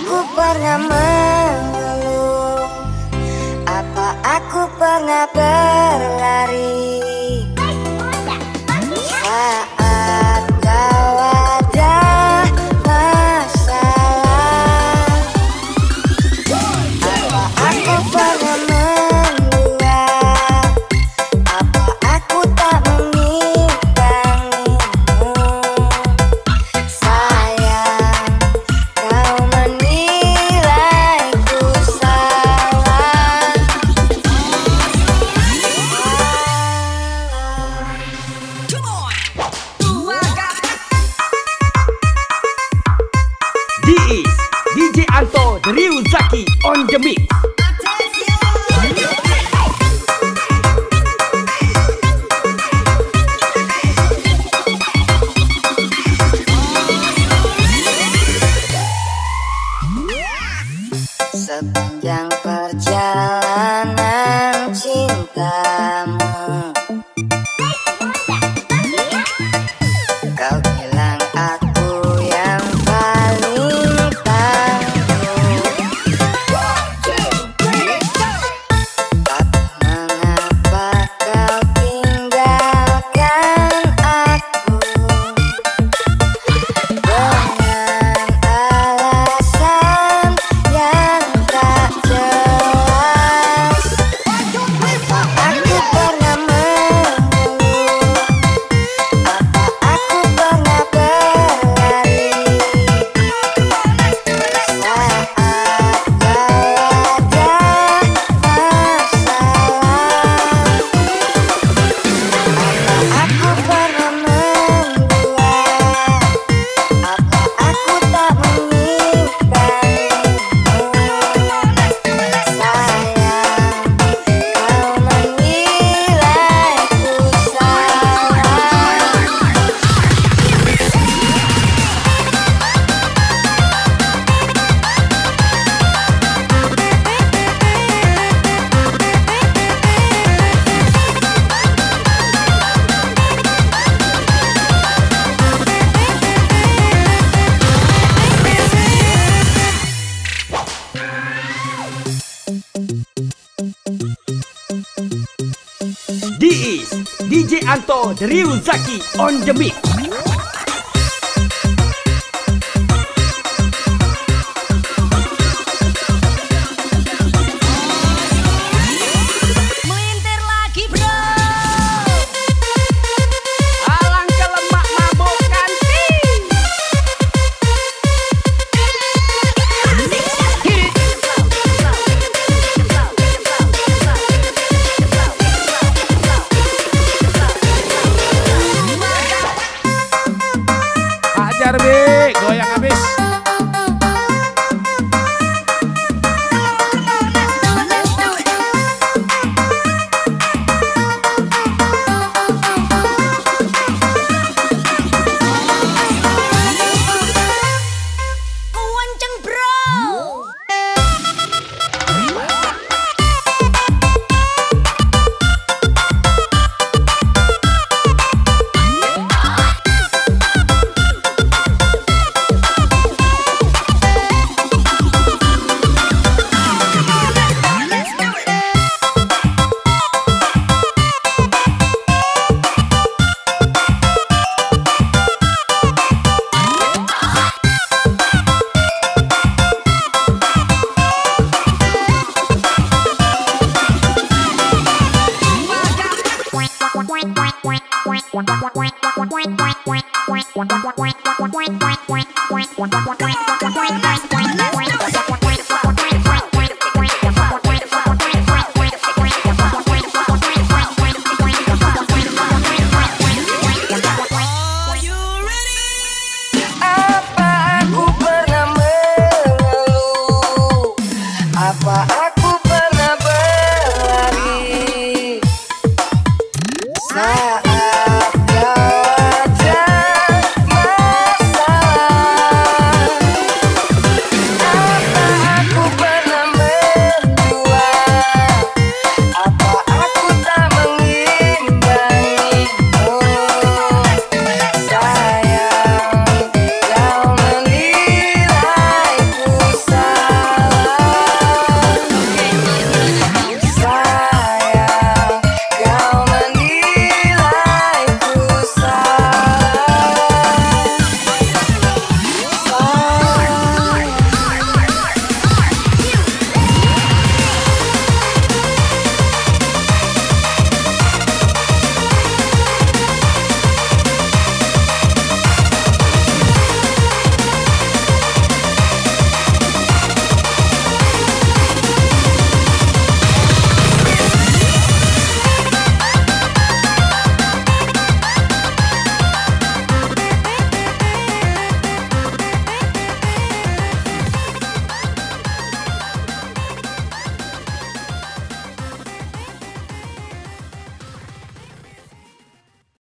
aku pernah mengeluh? Apa aku pernah berlari saat kau ada masalah? Apa aku pernah mendua? Apa aku tak meminta-mintamu? Sayang, kau menilaiku salah. This DJ Anto the Real Zaki on the mix. Sepanjang perjalanan cintamu, kau bilang aku yang paling tangguh. Tapi mengapa kau tinggalkan aku dengan alasan yang tak jelas? Apa aku pernah mengeluh? Apa aku pernah berlari saat kau ada masalah? Apa aku pernah mendua? Apa aku tak meminta-mintamu? Sayang, kau menilaiku salah. This DJ Anto the Real Zaki on the mix.